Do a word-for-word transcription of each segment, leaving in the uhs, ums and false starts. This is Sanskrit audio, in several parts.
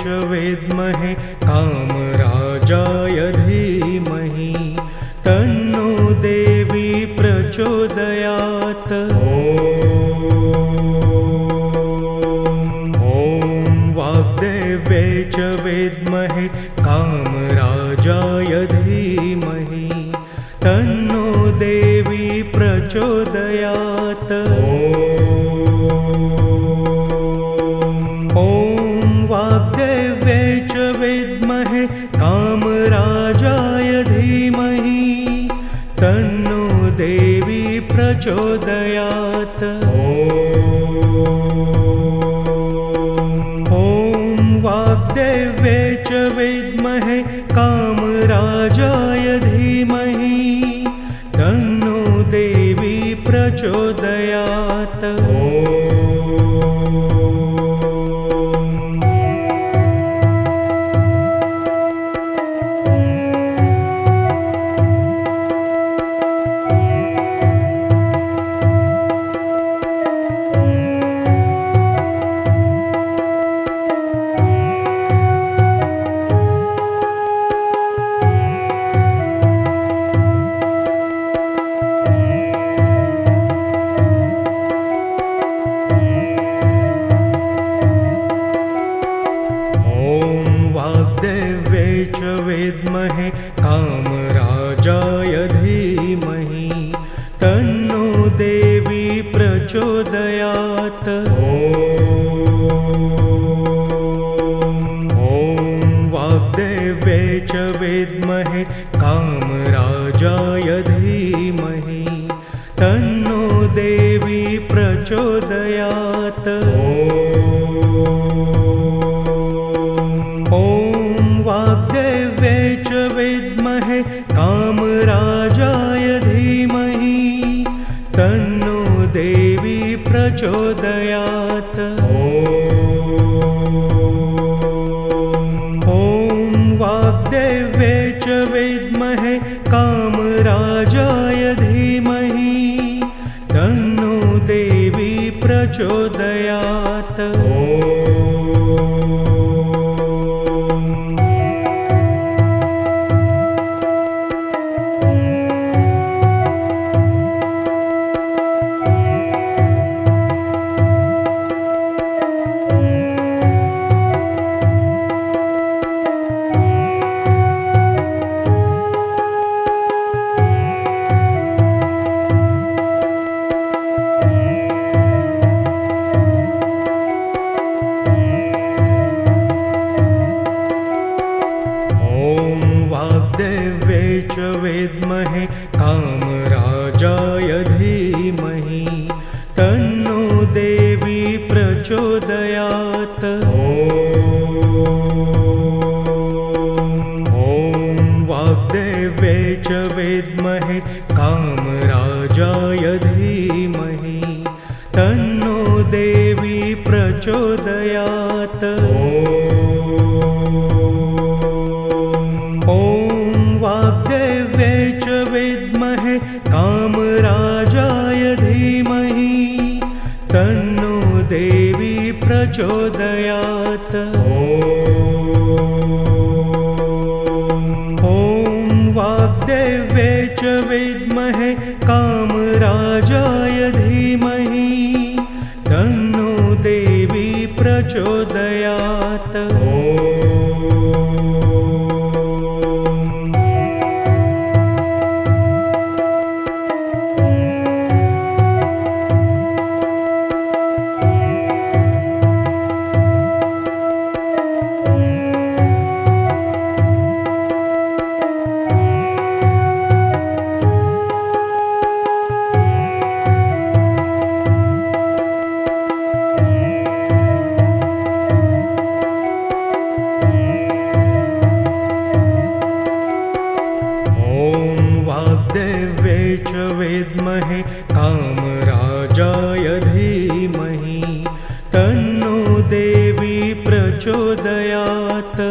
च विद्महे कामराजाय धीमहि तन्नो देवी प्रचोदयात्। वाग्देव्यै च विद्महे कामराजाय धीमहि तन्नो देवी प्रचोदयात्। ॐ वाग्देव्यै च विद्महे कामराजाय धीमहि तन्नो देवी प्रचोदयात्। वाग्देव्यै च विद्महे कामराजाय धीमहि तन्नो देवी प्रचोदयात्। वाग्देव्यै च विद्महे कामराजाय धीमहि तन्नो देवी प्रचोदयात्। ॐ वाग्देव्यै च विद्महे कामराजाय धीमहि तन्नो देवी प्रचोदयात्। वाग्देव्यै च विद्महे कामराजाय धीमहि तन्नो देवी प्रचोदयात्। ॐ वाग्देव्यै च विद्महे कामराजाय धीमहि तन्नो देवी प्रचोदयात्। वाग्देव्यै च विद्महे कामराजाय धीमहि तन्नो देवी प्रचोदयात्। ॐ वाग्देव्यै च विद्महे कामराजाय धीमहि तन्नो देवी प्रचोदयात्। वाग्देव्यै च विद्महे कामराजाय धीमहि तन्नो देवी प्रचोदयात्। ॐ वाग्देव्यै च विद्महे कामराजाय धीमहि तन्नो देवी प्रचोदयात्। वाग्देव्यै च विद्महे कामराजाय धीमहि तन्नो देवी प्रचोदयात्।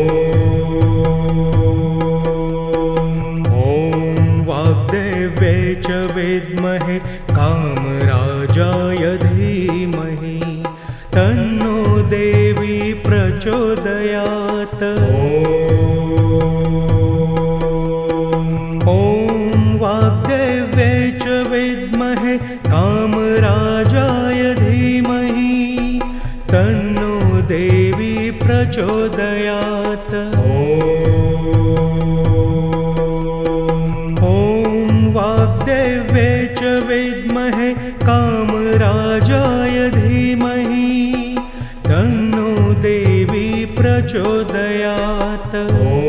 ॐ वाग्देव्यै च विद्महे कामराजाय धीमहि तन्नो देवी प्रचोदयात्। तन्नो देवी प्रचोदयात्। ॐ वाग्देव्यै च विद्महे कामराजाय धीमहि तन्नो देवी प्रचोदयात्।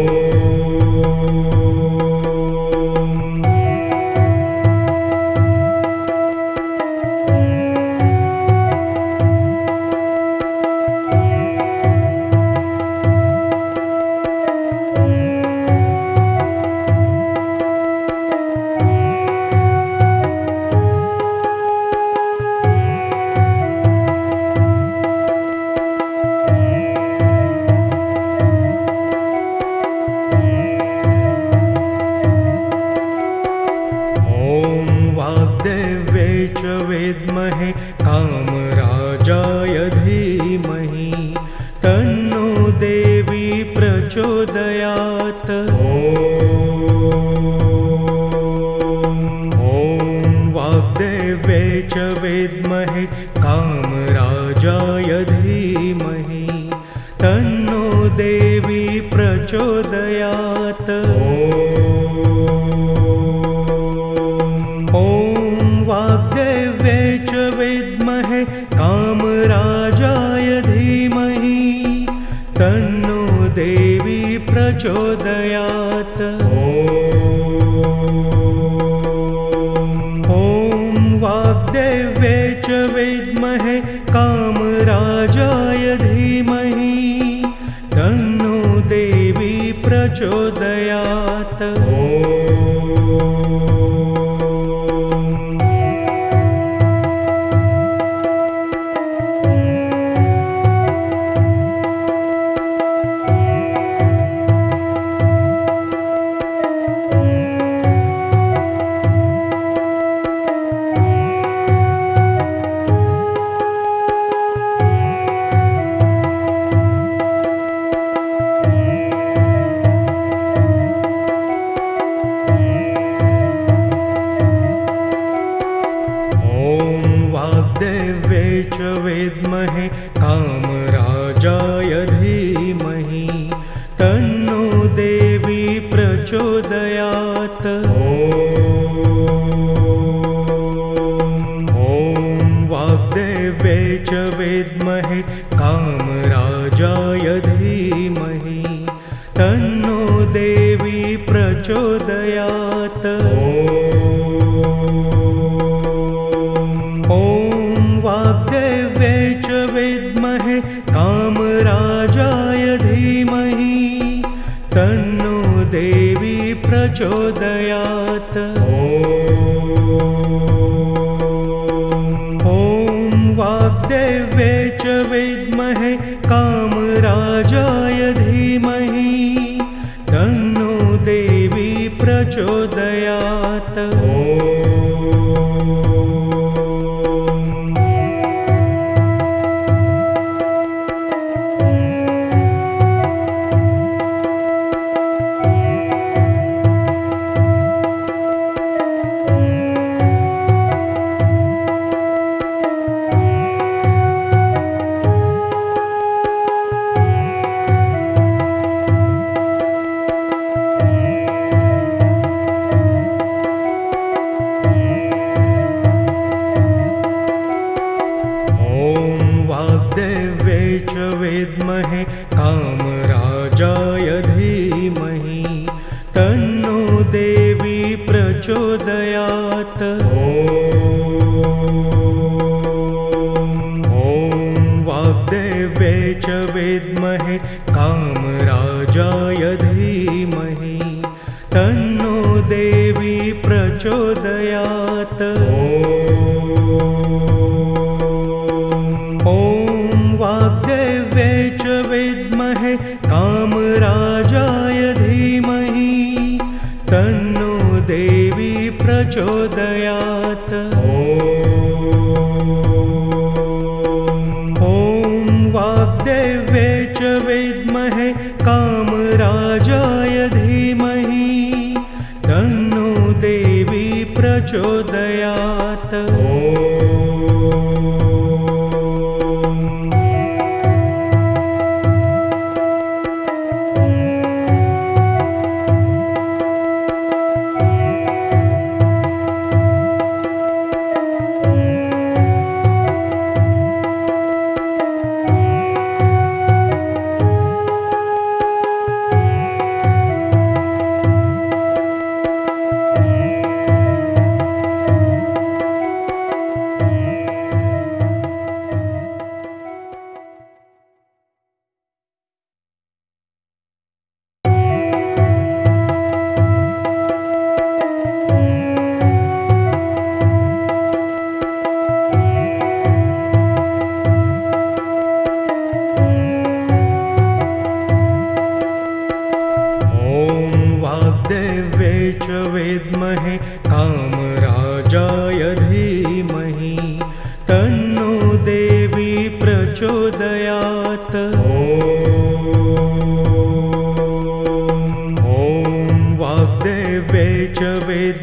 वाग्देव्यै च विद्महे कामराजाय धीमहि तन्नो देवी प्रचोदयात्। ॐ वाग्देव्यै च विद्महे कामराजाय धीमहि तन्नो देवी प्रचोदयात्। वाग्देव्यै च विद्महे कामराजाय धीमहि तन्नो देवी प्रचोदयात्। ॐ वाग्देव्यै च विद्महे कामराजाय धीमहि तन्नो देवी प्रचोदयात्। वाग्देव्यै च विद्महे कामराजाय धीमहि तन्नो देवी प्रचोदयात्। ॐ वाग्देव्यै च विद्महे कामराजाय धीमहि तन्नो देवी प्रचोदयात्। वाग्देव्यै च विद्महे कामराजाय धीमहि तन्नो देवी प्रचोदयात्। ॐ वाग्देव्यै च विद्महे कामराजाय धीमहि तन्नो देवी प्रचोदयात्। वाग्देव्यै च विद्महे कामराजाय धीमहि तन्नो देवी प्रचोदयात्। ॐ वाग्देव्यै च विद्महे कामराजाय धीमहि तन्नो देवी प्रचोदयात्। ॐ वाग्देव्यै च विद्महे कामराजाय धीमहि तन्नो देवी प्रचोदयात्। ॐ वाग्देव्यै च विद्महे कामराजाय धीमहि तन्नो देवी प्रचोदयात्।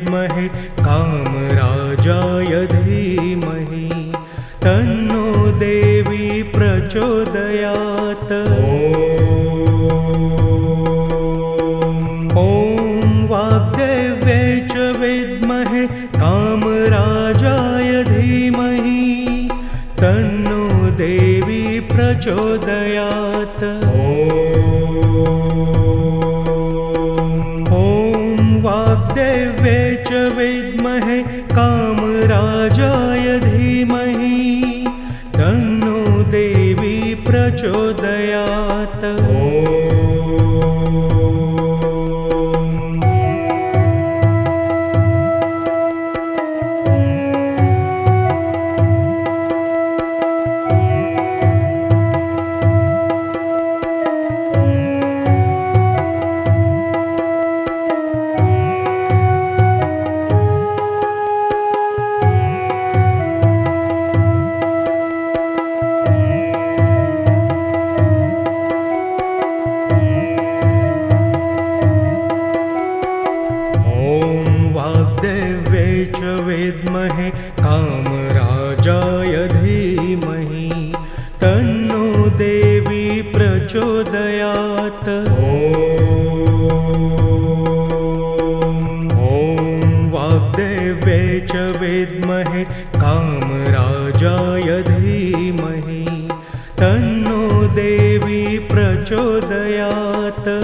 विद्महे कामराजाय धीमहि तन्नो देवी प्रचोदयात्। ॐ वाग्देव्यै च विद्महे कामराजाय धीमहि तन्नो देवी प्रचोदयात्। ॐ वाग्देव्यै च विद्महे कामराजाय धीमहि तन्नो देवी प्रचोदयात्। वाग्देव्यै च विद्महे कामराजाय धीमहि तन्नो देवी प्रचोदयात्। ॐ वाग्देव्यै च विद्महे कामराजाय धीमहि तन्नो देवी प्रचोदयात्।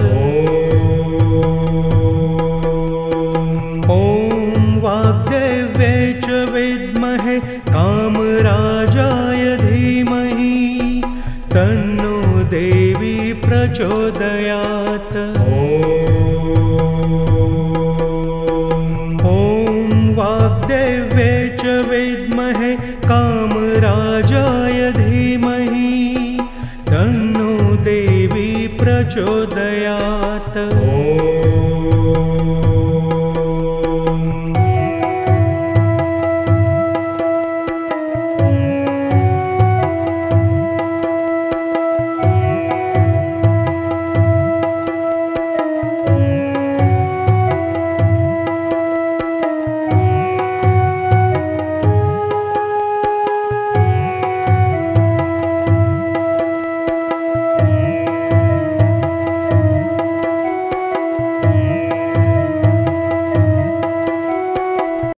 ॐ वाग्देव्यै च विद्महे कामराजाय धीमहि तन्नो देवी प्रचोदयात्। ॐ वाग्देव्यै च विद्महे कामराजाय धीमहि तन्नो देवी प्रचोदयात्।